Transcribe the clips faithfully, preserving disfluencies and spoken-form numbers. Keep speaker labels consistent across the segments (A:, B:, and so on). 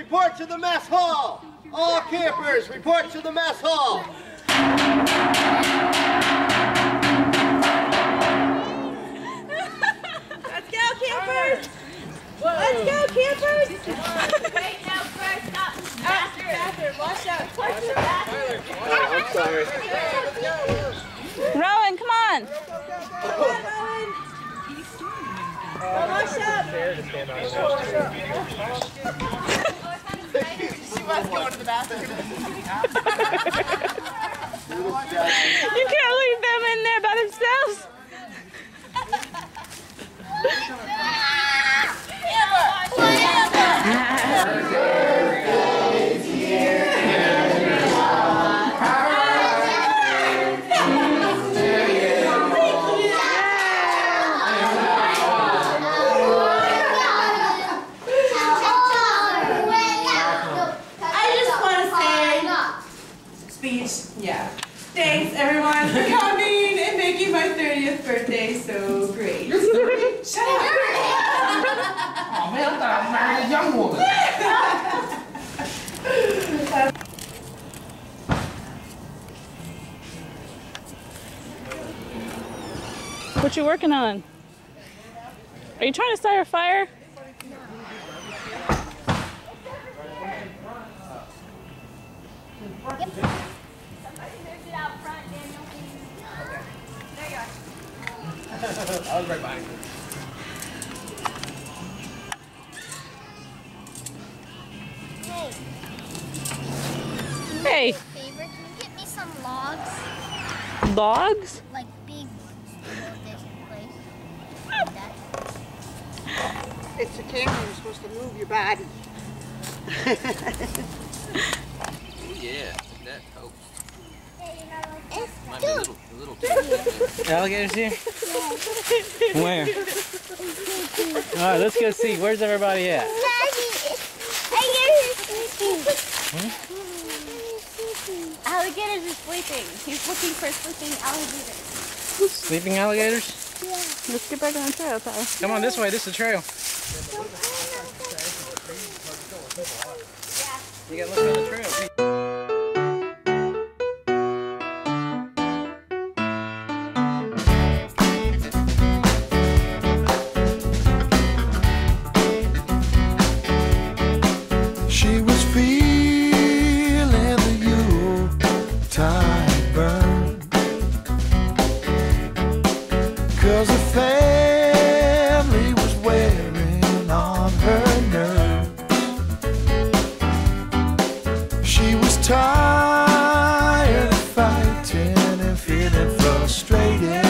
A: report to the mess hall. All campers, report to the mess hall.
B: Let's go, campers. Let's go, campers.
C: Wait, no, first, stop.
B: Bathroom, bathroom, wash up.
A: Oh, I'm sorry.
D: Rowan, come on.
B: Come on, Rowan. Go wash up.
C: She was going to the bathroom.
D: You can't leave them in there by themselves.
B: Yeah. Thanks everyone for coming and making my thirtieth birthday so great. Shut up!
E: Oh man, I thought I was marrying a young woman.
D: What you working on? Are you trying to start a fire?
E: I was right behind you.
D: Hey.
F: Favor, can you get me some logs?
D: Logs?
F: Like big ones to build this place. Like that.
G: It's a camera, you're supposed to move your body.
E: Oh yeah, that hope.
F: Hey, you're not like this.
E: Might be a little, a little too.
H: Alligators here? Where? Alright, let's go see. Where's everybody at?
F: Daddy, I guess sleeping.
D: Hmm?
C: Alligators are sleeping. He's looking for sleeping alligators.
H: Sleeping alligators?
F: Yeah.
D: Let's get back on the trail, Tyler.
H: Come on this way, this is the trail. You gotta look on the trail.
I: She was feeling the Yuletide burn, 'cause the family was wearing on her nerves. She was tired of fighting and feeling frustrated,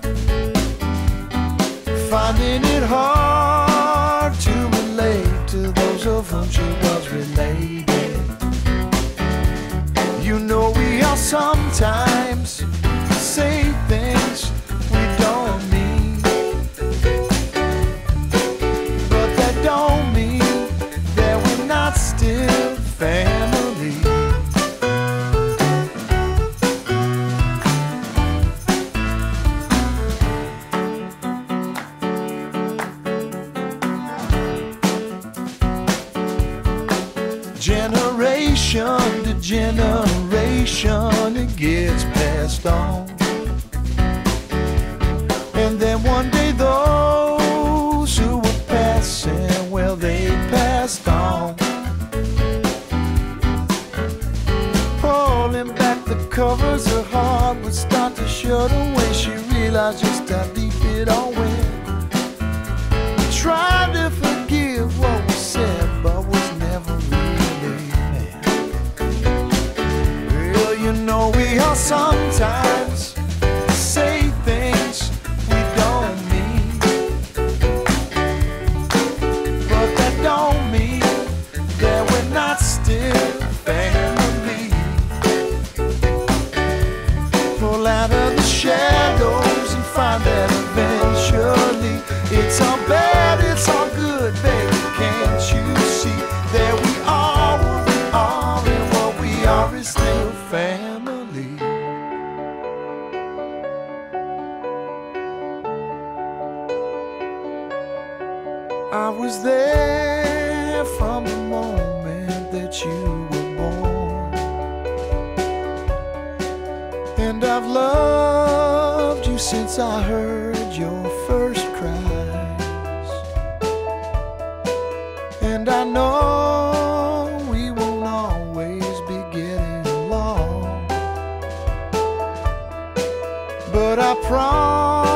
I: finding it hard to relate to those of whom she was related. You know we all sometimes say things we don't mean, but that don't mean that we're not still family. Generation to generation, it gets passed on. And then one day those who were passing, well, they passed on. Pulling back the covers, her heart would start to shut away. She realized just how deep it all went. Tried to forgive what was said, but was never really meant. Well, you know we all sometimes say things we don't mean, but that don't mean that we're not still family. Pull out of the shadows and find that eventually it's all bad, it's all good, baby. Can't you see that we are what we are, and what we are is still family? I was there from the moment that you were born. And I've loved you since I heard your first cries. And I know we won't always be getting along, but I promise